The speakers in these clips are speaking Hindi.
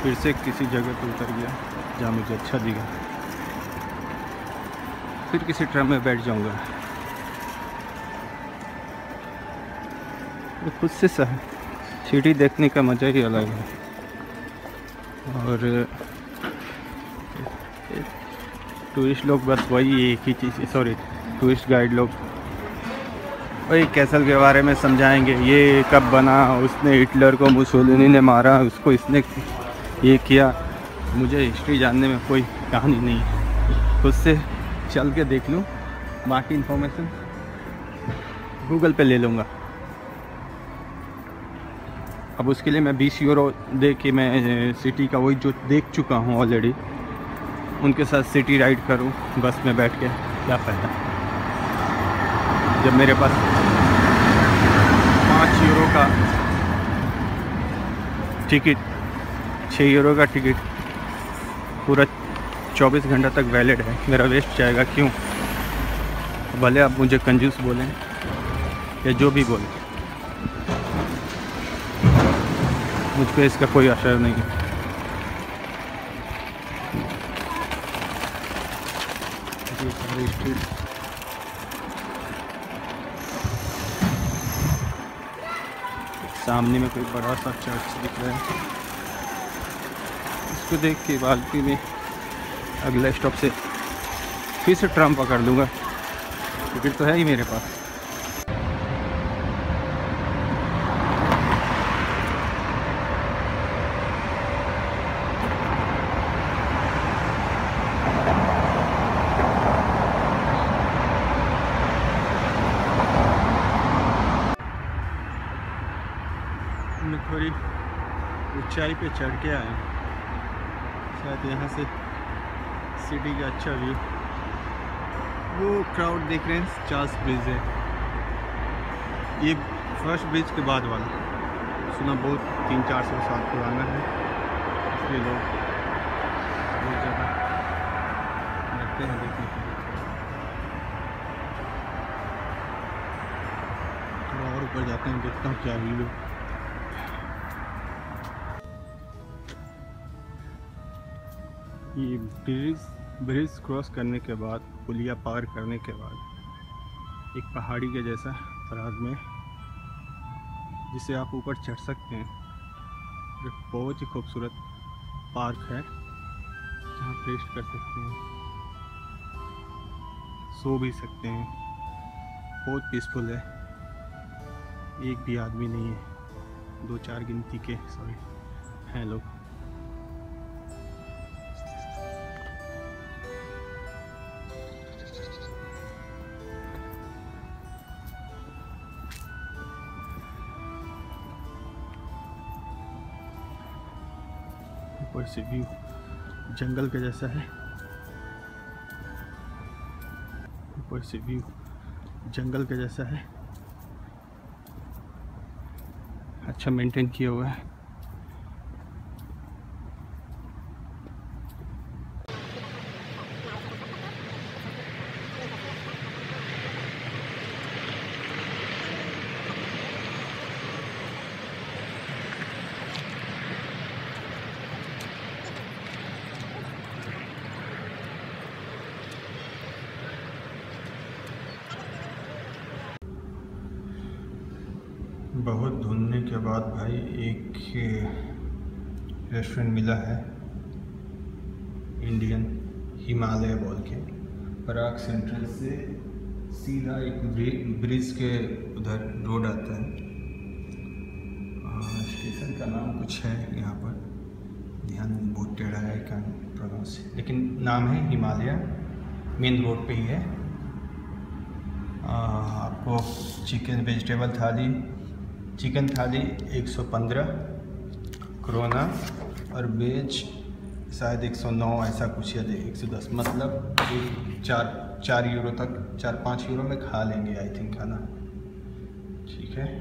फिर से किसी जगह पर उतर गया जहाँ मुझे अच्छा दिखा, फिर किसी ट्रम में बैठ जाऊँगा। तो खुद से सिटी देखने का मज़ा ही अलग है। और टूरिस्ट लोग बस वही एक ही चीज़, सॉरी टूरिस्ट गाइड लोग वही कैसल के बारे में समझाएंगे, ये कब बना, उसने हिटलर को मुसोलिनी ने मारा, उसको इसने ये किया। मुझे हिस्ट्री जानने में कोई कहानी नहीं है, खुद से चल के देख लूँ, बाकी इन्फॉर्मेशन गूगल पे ले लूँगा। अब उसके लिए मैं 20 यूरो दे के मैं सिटी का वही जो देख चुका हूँ ऑलरेडी, उनके साथ सिटी राइड करूँ बस में बैठ के, क्या फ़ायदा जब मेरे पास 5 यूरो का टिकट, 6 यूरो का टिकट पूरा 24 घंटा तक वैलिड है, मेरा वेस्ट जाएगा क्यों? भले आप मुझे कंजूस बोलें या जो भी बोलें, मुझ पे इसका कोई असर नहीं है। ये सारी स्ट्रीट सामने में कोई बड़ा सा चर्च दिख रहा है, इसको देख के बाल्टी में अगला स्टॉप से फिर से ट्राम पकड़ लूँगा, टिकट तो है ही मेरे पास। मैं थोड़ी ऊंचाई पे चढ़ के आया, शायद यहाँ से सिटी का अच्छा व्यू। वो क्राउड देख रहे हैं, चार्ल्स ब्रिज है ये, फर्स्ट ब्रिज के बाद वाला, सुना बहुत 300-400 साल पुराना है, इसलिए लोग बहुत ज़्यादा लगते हैं देखने के लिए। थोड़ा और ऊपर जाते हैं, देखता हूँ क्या व्यू। ये ब्रिज क्रॉस करने के बाद, पुलिया पार करने के बाद एक पहाड़ी के जैसा तराज में, जिसे आप ऊपर चढ़ सकते हैं। एक बहुत ही खूबसूरत पार्क है जहाँ रेस्ट कर सकते हैं, सो भी सकते हैं, बहुत पीसफुल है। एक भी आदमी नहीं है, 2-4 गिनती के हैं लोग। ऊपर से व्यू जंगल के जैसा है, ऊपर से व्यू जंगल के जैसा है, अच्छा मेंटेन किया हुआ है। बहुत ढूंढने के बाद भाई एक रेस्टोरेंट मिला है, इंडियन हिमालय बोल के। पराग सेंट्रल से सीधा एक ब्रिज के उधर रोड आता है, स्टेशन का नाम कुछ है यहाँ पर, ध्यान बहुत टेढ़ा है क्या प्रोनाउंस, लेकिन नाम है हिमालय, मेन रोड पे ही है। आपको चिकन थाली 115 क्रोना और वेज शायद 109 ऐसा कुछ, या 110, मतलब 4 यूरो तक, 4-5 यूरो में खा लेंगे आई थिंक खाना। ठीक है,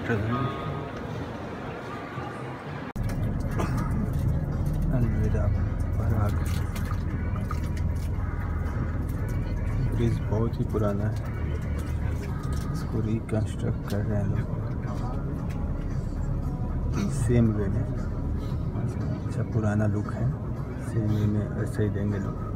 अलविदा पराग। ब्रिज बहुत ही पुराना है, इसको रिकंस्ट्रक्ट कर रहे हैं लोग सेम वे में। अच्छा पुराना लुक है, सेम वे में ऐसे ही देंगे लोग।